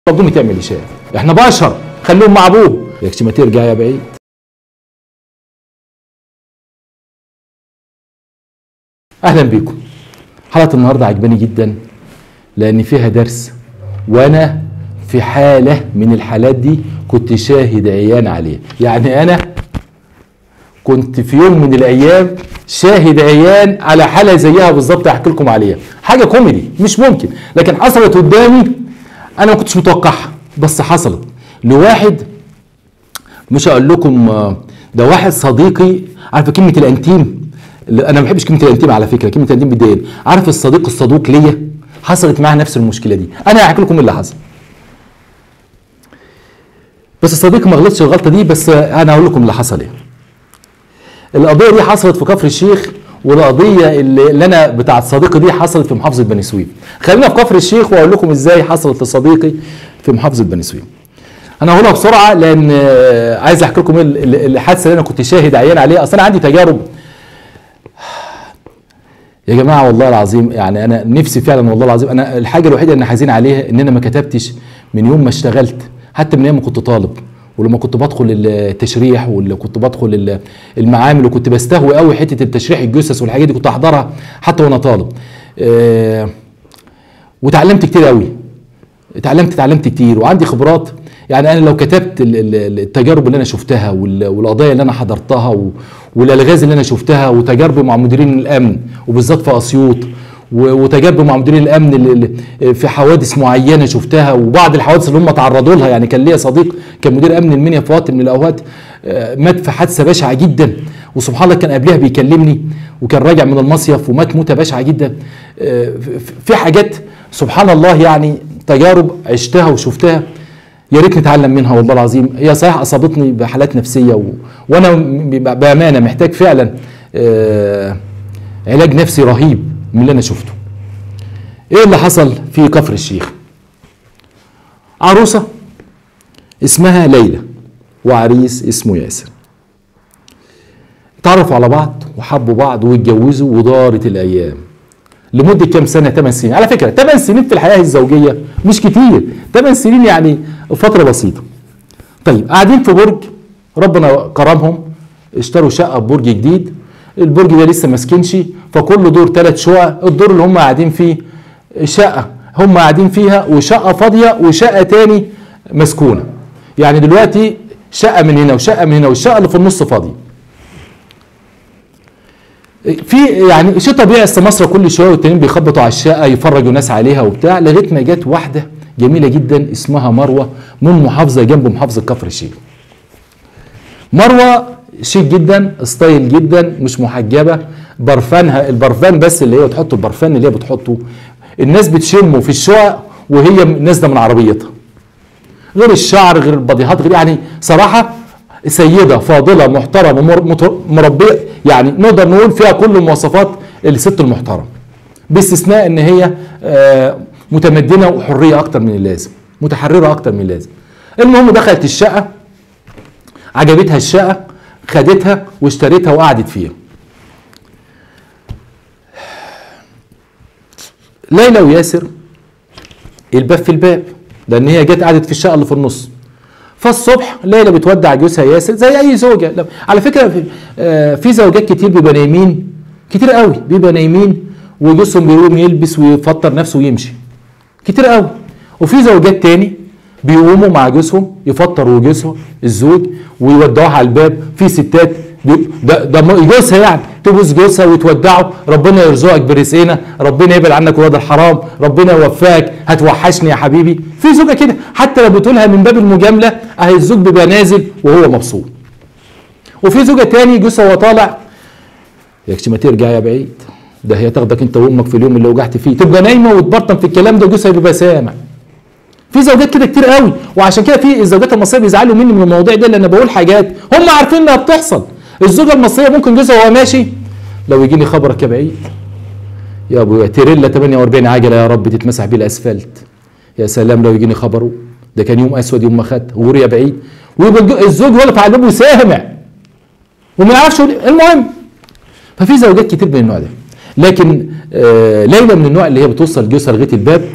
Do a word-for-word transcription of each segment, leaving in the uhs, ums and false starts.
قومي تعملي شاي، احنا بشر خليهم مع ابوه. يكش ما ترجع يا بعيد. اهلا بيكم. حلقه النهارده عجباني جدا لان فيها درس، وانا في حاله من الحالات دي كنت شاهد عيان عليها. يعني انا كنت في يوم من الايام شاهد عيان على حاله زيها بالظبط، هحكي لكم عليها. حاجه كوميدي مش ممكن، لكن حصلت قدامي انا ما كنتش متوقعها، بس حصلت لواحد. مش هقول لكم ده واحد صديقي. عارف كلمه الانتيم؟ انا ما بحبش كلمه الانتيم على فكره، كلمه الانتيم بتضايقني. عارف الصديق الصدوق ليا حصلت معاه نفس المشكله دي. انا هحكي لكم اللي حصل، بس الصديق ما غلطش الغلطه دي، بس انا هقول لكم اللي حصل ايه. القضيه دي حصلت في كفر الشيخ، والقضيه اللي, اللي انا بتاعت صديقي دي حصلت في محافظه بني سويف. خلينا في كفر الشيخ واقول لكم ازاي حصلت لصديقي في محافظه بني سويف. انا هقولها بسرعه لان عايز احكي لكم الحادثه اللي انا كنت شاهد عيان عليها. اصل انا عندي تجارب يا جماعه، والله العظيم. يعني انا نفسي فعلا، والله العظيم، انا الحاجه الوحيده اللي حزين عليها ان انا ما كتبتش من يوم ما اشتغلت، حتى من ايام ما كنت طالب، ولما كنت بدخل التشريح، واللي كنت بدخل المعامل، وكنت بستهوي قوي حته التشريح الجثث والحاجات دي، كنت احضرها حتى وانا طالب. أه وتعلمت كتير قوي، اتعلمت اتعلمت كتير وعندي خبرات. يعني انا لو كتبت التجارب اللي انا شفتها والقضايا اللي انا حضرتها والالغاز اللي انا شفتها، وتجاربي مع مديرين الامن وبالذات في اسيوط، وتجاربي مع مديرين الامن في حوادث معينه شفتها، وبعض الحوادث اللي هم تعرضوا لها. يعني كان ليا صديق كان مدير امن المنيا في وقت من الاوقات مات في حادثه بشعه جدا، وسبحان الله كان قبلها بيكلمني وكان راجع من المصيف ومات موته بشعه جدا. في حاجات سبحان الله، يعني تجارب عشتها وشفتها يا ريت نتعلم منها. والله العظيم هي صحيح اصابتني بحالات نفسيه، و... وانا بامانه محتاج فعلا آه... علاج نفسي رهيب من اللي انا شفته. ايه اللي حصل في كفر الشيخ؟ عروسه اسمها ليلى وعريس اسمه ياسر اتعرفوا على بعض وحبوا بعض واتجوزوا، ودارت الايام لمده كام سنه؟ ثمان سنين. على فكره ثمان سنين في الحياه الزوجيه مش كتير، ثمان سنين يعني فتره بسيطه. طيب قاعدين في برج، ربنا كرمهم اشتروا شقه ببرج جديد. البرج ده لسه ما سكنش، فكل دور ثلاث شقق. الدور اللي هم قاعدين فيه شقه هم قاعدين فيها، وشقه فاضيه، وشقه تاني مسكونه. يعني دلوقتي شقه من هنا وشقه من هنا، والشقه اللي في النص فاضيه. في يعني شيء طبيعي، اصل مصر كل شويه والتانيين بيخبطوا على الشقه يفرجوا ناس عليها وبتاع، لغايه ما جت واحده جميله جدا اسمها مروه من محافظه جنب محافظه كفر الشيخ. مروه شيك جدا، ستايل جدا، مش محجبه، برفانها البرفان بس اللي هي بتحطه، البرفان اللي هي بتحطه الناس بتشمه في الشقق وهي نازله من عربيتها، غير الشعر غير البضيهات غير، يعني صراحه سيده فاضله محترمه مربيه، يعني نقدر نقول فيها كل مواصفات الست المحترمه، باستثناء ان هي متمدنه وحريه اكتر من اللازم، متحرره اكتر من اللازم. المهم دخلت الشقه، عجبتها الشقه، خدتها واشتريتها وقعدت فيها. ليلى وياسر الباب في الباب، لان هي جت قعدت في الشقه اللي في النص. فالصبح ليلى بتودع جوزها ياسر زي اي زوجه. على فكره في, آه في زوجات كتير بيبقى نايمين، كتير قوي بيبقى نايمين وجوزهم بيقوم يلبس ويفطر نفسه ويمشي، كتير قوي. وفي زوجات تاني بيقوموا مع جوزهم يفطروا جوزها الزوج ويودعوها على الباب. في ستات ده ده جوزها يعني تبوس جوزها وتودعه، ربنا يرزقك برزقنا، ربنا يبعد عنك ولاد الحرام، ربنا يوفقك، هتوحشني يا حبيبي. في زوجه كده حتى لو بتقولها من باب المجامله، اهي الزوج بيبقى نازل وهو مبسوط. وفي زوجه تاني جوزها وهو طالع ياكش ما ترجع يا بعيد، ده هي تاخدك انت وامك في اليوم اللي وجعت فيه، تبقى نايمه وتبرطم في الكلام ده وجوزها بيبقى سامع. في زوجات كده كتير قوي، وعشان كده في الزوجات المصريه بيزعلوا مني من المواضيع دي، لان بقول حاجات هم عارفين انها بتحصل. الزوجه المصريه ممكن جوزها وهو ماشي لو يجيني خبرك يا بعيد يا ابويا تيريلا ثمانية وأربعين عجله يا رب تتمسح بيه الاسفلت، يا سلام لو يجيني خبره، ده كان يوم اسود يوم ما خدت غور يا بعيد، ويبقى الزوج واقف على الباب وسامع وما يعرفش. المهم ففي زوجات كتير من النوع ده، لكن آه ليلى من النوع اللي هي بتوصل جوزها لغايه الباب.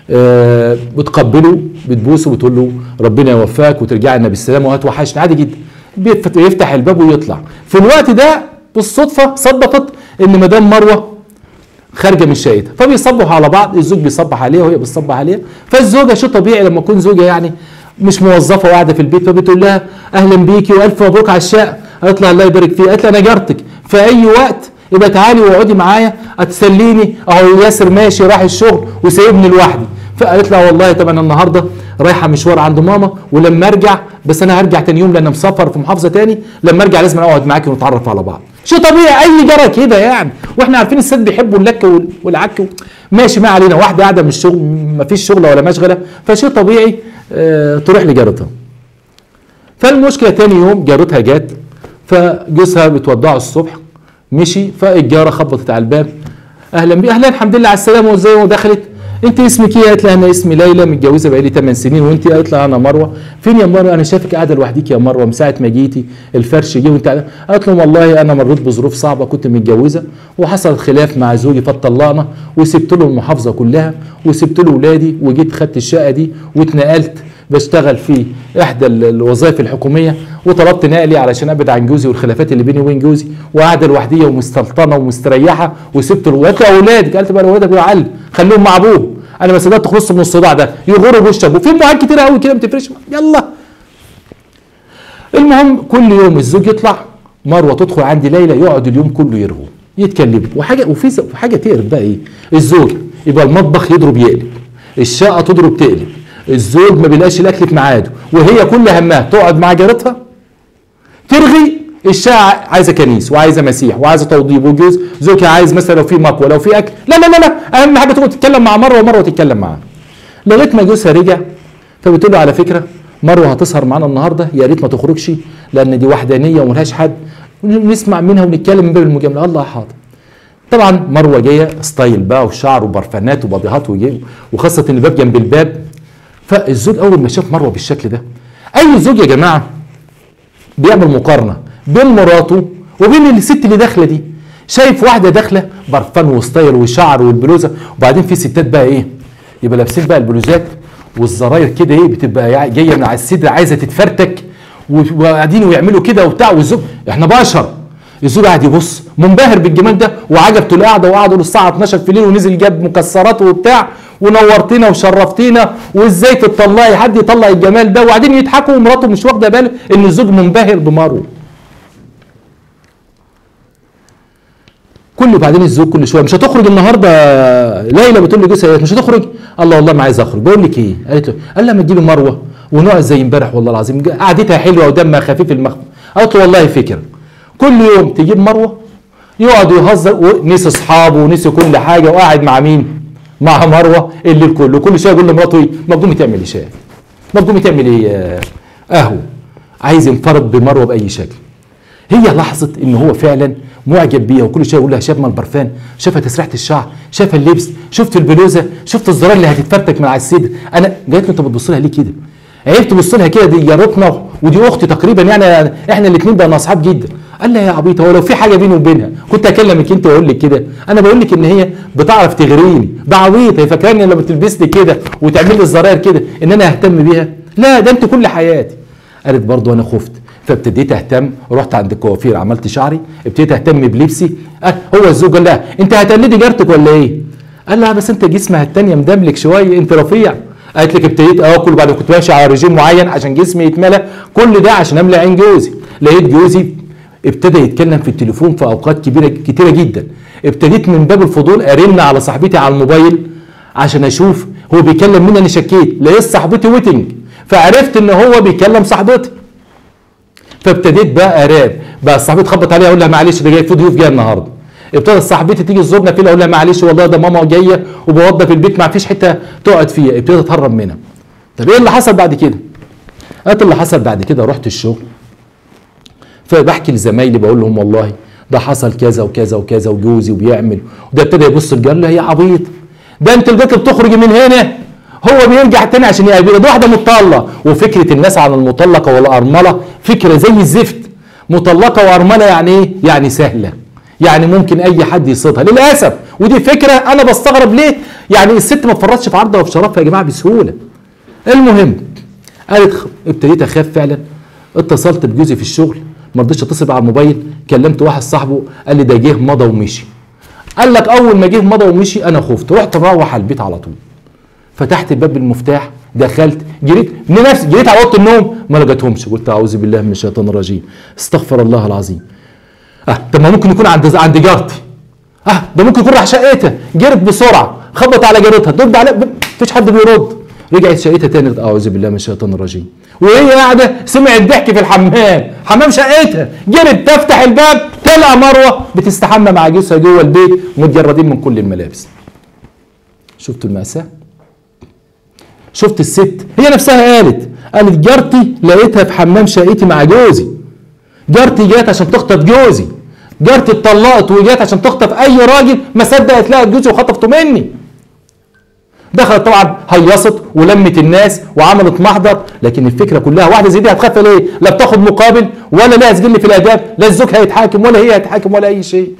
آه بتقبله بتبوسه وتقول له ربنا يوفقك وترجع لنا بالسلامه وهتوحشني عادي جدا. بيفتح الباب ويطلع. في الوقت ده بالصدفه صدفت ان مدام مروه خارجه من شقتها، فبيصبحوا على بعض، الزوج بيصبح عليها وهي بتصبح عليها. فالزوجه شيء طبيعي لما تكون زوجه يعني مش موظفه وقاعده في البيت فبتقول لها اهلا بيكي والف مبروك على الشقه. قالت لها الله يبارك فيك. قالت لها انا جارتك في اي وقت يبقى تعالي واقعدي معايا هتسليني، اهو ياسر ماشي راح الشغل وسايبني لوحدي. فقالت لها والله طب انا النهارده رايحه مشوار عند ماما ولما ارجع، بس انا هرجع تاني يوم لان مسافر في محافظه تاني، لما ارجع لازم اقعد معاكي ونتعرف على بعض. شيء طبيعي اي جاره كده يعني، واحنا عارفين الست بيحبوا اللك والعك ماشي ما علينا. واحده قاعده من الشغل ما فيش شغله ولا مشغله فشيء طبيعي اه تروح لجارتها. فالمشكله تاني يوم جارتها جت فجوزها بتودعه الصبح مشي، فالجاره خبطت على الباب اهلا بي اهلا الحمد لله على السلامه وازاي ودخلت. انت اسمك ايه؟ قالت لها انا اسمي ليلى متجوزه بقالي ثمان سنين. وانت؟ قالت لها انا مروه. فين يا مروه؟ انا شايفك قاعده لوحدك يا مروه من ساعه ما جيتي الفرش جه وانت قاعده. قالت لهم والله انا مريت بظروف صعبه، كنت متجوزه وحصل خلاف مع زوجي فاتطلقنا وسبت له المحافظه كلها وسبت له ولادي وجيت خدت الشقه دي واتنقلت بشتغل في احدى الوظائف الحكوميه وطلبت نقلي علشان ابعد عن جوزي والخلافات اللي بيني وبين جوزي وقاعده لوحديه ومستلطنه ومستريحه وسبت الولاد واولادك. قالت بقى اولادك بيعلم خليهم مع ابوه، انا ما صدقت تخلص من الصداع ده يغروا بوش ابوه. في امهات كتير قوي كده ما بتفرقش يلا. المهم كل يوم الزوج يطلع مروه تدخل عند ليلى يقعد اليوم كله يرغوا يتكلموا وحاجه وفي حاجه تقرف بقى ايه؟ الزوج يبقى المطبخ يضرب يقلب، الشقه تضرب تقلب، الزوج ما بيلاقيش الاكل في ميعاده، وهي كل همها تقعد مع جارتها ترغي. الشقه عايزه كنيس وعايزه مسيح وعايزه توضيب، وجوز زوجها عايز مثلا لو في مكوى لو في اكل. لا لا لا لا اهم حاجه تقعد تتكلم مع مروه ومروه تتكلم معاها. لغايه ما جوزها رجع فبتقول له على فكره مروه هتسهر معانا النهارده يا ريت ما تخرجش لان دي وحدانيه وملهاش حد، ونسمع منها ونتكلم من باب المجامله. الله حاضر. طبعا مروه جايه ستايل بقى وشعر وبرفانات وبابيهات وخاصه ان الباب جنب الباب. فالزوج اول ما شاف مروه بالشكل ده، اي زوج يا جماعه بيعمل مقارنه بين مراته وبين الست اللي داخله دي. شايف واحده داخله برفان وستايل وشعر والبلوزه، وبعدين في ستات بقى ايه يبقى لابسين بقى البلوزات والزراير كده ايه بتبقى جايه من على الصدر عايزه تتفرتك وقاعدين ويعملوا كده وبتاع. والزوج احنا بشر، الزوج قاعد يبص منبهر بالجمال ده وعجبته القعده وقعدوا للساعه اتناشر في الليل ونزل جاب مكسرات وبتاع ونورتينا وشرفتينا وازاي تطلعي حد يطلع الجمال ده، وبعدين يضحكوا ومراته مش واخده باله ان الزوج منبهر بمروه. كل بعدين الزوج كل شويه مش هتخرج النهارده؟ ليلى بتقول لجوزها مش هتخرج؟ الله والله ما عايز اخرج. بقول لك ايه؟ قالت له قال لها ما تجيبي مروه ونقعد زي امبارح والله العظيم قعدتها حلوه ودمها خفيف المخ. قالت له والله فكره، كل يوم تجيب مروه يقعد يهزر ونسي اصحابه ونسي كل حاجه وقاعد مع مين؟ مع مروه الليل كله. كل شويه يقول لمراته ايه؟ ما تقومي تعملي شاي، ما تقومي تعملي ايه؟ قهوه. عايز ينفرد بمروه باي شكل. هي لاحظت ان هو فعلا معجب بيها وكل شويه يقول لها شاف ما البرفان، شافها تسريحه الشعر، شاف اللبس، شفت البلوزه، شفت الزرار اللي هتتفرتك من على الصدر. انا قالت له انت بتبص لها ليه كده؟ عيب تبص لها كده، دي جارتنا ودي اختي تقريبا يعني احنا الاثنين بقينا اصحاب جدا. قال لها يا عبيطه هو لو في حاجه بيني وبينها كنت اكلمك انت واقول لك كده؟ انا بقول لك ان هي بتعرف تغريني، ده عبيطه هي فاكراني لما بتلبس لي كده وتعمل لي الزراير كده ان انا اهتم بيها؟ لا ده انت كل حياتي. قالت برضه انا خفت فابتديت اهتم، رحت عند الكوافير عملت شعري، ابتديت اهتم بلبسي. أه هو الزوج قال لها انت هتقلدي جارتك ولا ايه؟ قال لها بس انت جسمها الثانيه مدملك شويه انت رفيع. قالت لك ابتديت اكل بعد ما كنت ماشي على رجيم معين عشان جسمي يتملى، كل ده عشان املى عين جوزي. لقيت جوزي ابتدى يتكلم في التليفون في اوقات كبيره كتيره جدا. ابتديت من باب الفضول ارن على صاحبتي على الموبايل عشان اشوف هو بيكلم مين. انا شكيت لقيت صاحبتي ويتنج فعرفت ان هو بيكلم صاحبتي. فابتديت بقى اراب بقى صاحبتي تخبط عليها اقول لها معلش ده جاي في ضيوف جايه النهارده. ابتدت صاحبتي تيجي تزورنا فيها اقول لها معلش والله ده ماما جايه وبوضب البيت ما فيش حته تقعد فيها. ابتديت اتهرب منها. طب ايه اللي حصل بعد كده؟ قالت اللي حصل بعد كده رحت الشغل فبحكي لزمايلي بقول لهم والله ده حصل كذا وكذا وكذا وجوزي وبيعمل، وده ابتدى يبص الجار له يا عبيط ده انت البيت بتخرجي من هنا هو بيرجع تاني عشان يقابلها. ده واحده مطلقه. وفكره الناس عن المطلقه والارمله فكره زي الزفت. مطلقه وارمله يعني ايه؟ يعني سهله، يعني ممكن اي حد يصيدها للاسف. ودي فكره انا بستغرب ليه يعني الست ما تفرطش في عرضها وفي شرفها يا جماعه بسهوله. المهم قالت ابتديت اخاف فعلا، اتصلت بجوزي في الشغل، ما رضيتش اتصل على الموبايل، كلمت واحد صاحبه قال لي ده جه مضى ومشي. قال لك اول ما جه مضى ومشي انا خفت، رحت مروح على البيت على طول. فتحت الباب بالمفتاح، دخلت، جريت من نفسي، جريت على اوضه النوم ما لقيتهمش، قلت اعوذ بالله من الشيطان الرجيم، استغفر الله العظيم. اه طب ما ممكن يكون عند عند جارتي. اه ده ممكن يكون راح شقتها، جرت بسرعه، خبط على جارتها، ترد عليها، مفيش حد بيرد. رجعت شقتها تاني، اعوذ بالله من الشيطان الرجيم. وهي قاعده سمعت ضحك في الحمام، حمام شقتها، جرت تفتح الباب تلقى مروه بتستحمى مع جوزها جوه البيت متجردين من كل الملابس. شفتوا المأساة؟ شفت الست هي نفسها قالت قالت جارتي لقيتها في حمام شقتي مع جوزي. جارتي جات عشان تخطف جوزي، جارتي اتطلقت وجات عشان تخطف اي راجل، ما صدقت لقت جوزي وخطفته مني. دخلت طبعا هيصت ولمت الناس وعملت محضر، لكن الفكره كلها واحده زي دي هتخاف ليه؟ لا بتاخد مقابل ولا لها سجل في الاداب، لا الزوج هيتحاكم ولا هي هتحاكم ولا اي شيء.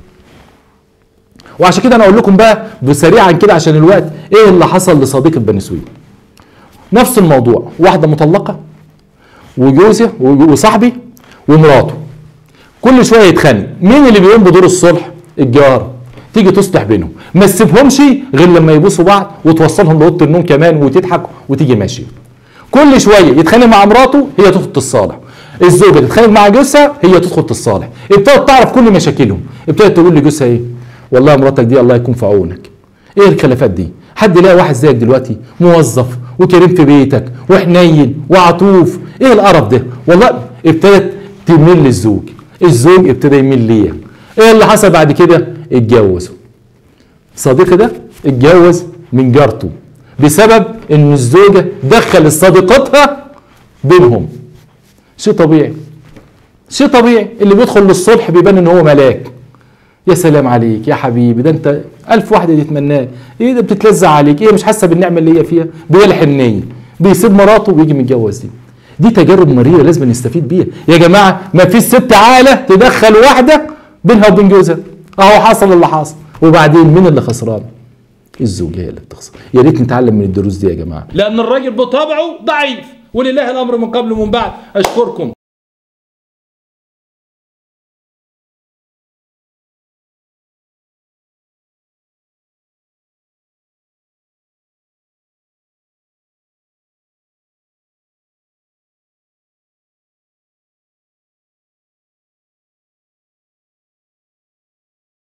وعشان كده انا اقول لكم بقى بسريعا كده عشان الوقت ايه اللي حصل لصديقه بني سويف. نفس الموضوع، واحده مطلقه وجوزها وصاحبي ومراته كل شويه يتخانق، مين اللي بيقوم بدور الصلح؟ الجاره، تيجي تصلح بينهم، ما تسيبهمش غير لما يبوسوا بعض وتوصلهم لاوضه النوم كمان وتضحك وتيجي ماشيه. كل شويه يتخانق مع مراته هي تدخل تصالح، الزوجه تتخانق مع جوزها هي تدخل تصالح، ابتدت تعرف كل مشاكلهم، ابتدت تقول لجوزها ايه؟ والله مراتك دي الله يكون في عونك. ايه الخلافات دي؟ حد يلاقي واحد زيك دلوقتي موظف وكريم في بيتك وحنين وعطوف، ايه القرف ده؟ والله ابتدت تميل للزوج، الزوج ابتدى يميل ليها. ايه اللي حصل بعد كده؟ اتجوزوا. صديقي ده اتجوز من جارته بسبب ان الزوجه دخل صديقتها بينهم. شيء طبيعي، شيء طبيعي، اللي بيدخل للصلح بيبان ان هو ملاك. يا سلام عليك يا حبيبي، ده انت الف واحد يتمناك، ايه ده بتتلذع عليك، ايه مش حاسه بالنعمه اللي هي فيها؟ بيلحن النيه، بيسيب مراته ويجي متجوز. دي دي تجارب مريره لازم نستفيد بيها يا جماعه. ما فيش ست عاقله تدخل واحده بينها وبين جوزها، اهو حصل اللي حصل. وبعدين مين اللي خسران؟ الزوجه هي اللي بتخسر. يا ريت نتعلم من الدروس دي يا جماعه، لان الراجل بطبعه ضعيف، ولله الامر من قبل ومن بعد. اشكركم.